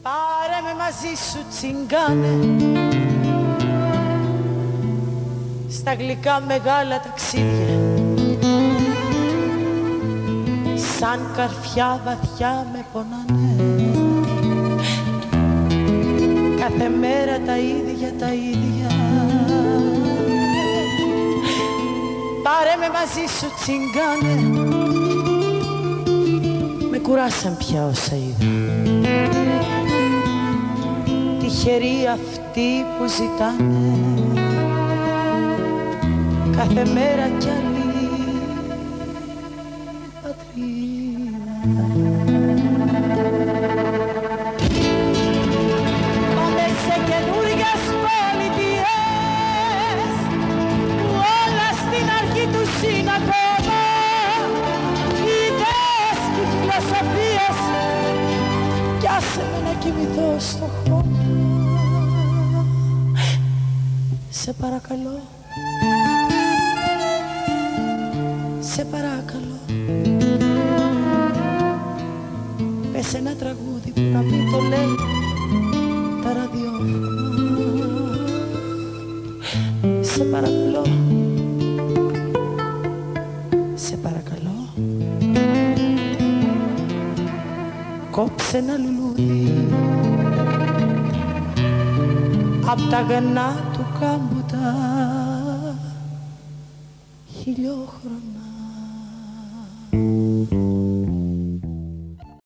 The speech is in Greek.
Πάρε με μαζί σου τσιγκάνε στα γλυκά μεγάλα ταξίδια, σαν καρφιά βαθιά με πονάνε, κάθε μέρα τα ίδια τα ίδια. Πάρε με μαζί σου τσιγκάνε, με κουράσαν πια όσα είδα. Τυχεροί αυτοί που ζητάνε κάθε μέρα κι άλλη πατρίδα. Πάμε σε καινούργιες πολιτείες που όλα στην αρχή τους είναι ακόμα ιδέες και φιλοσοφίες, κι άσε με να κοιμηθώ στο χώμα. Σε παρακαλώ, σε παρακαλώ, πες ένα τραγούδι που να μην το λέει τα ραδιόφωνα. Σε παρακαλώ, σε παρακαλώ, κόψε ένα λουλούδι απ' τα γανά του κάμπου τα χιλιόχρονα.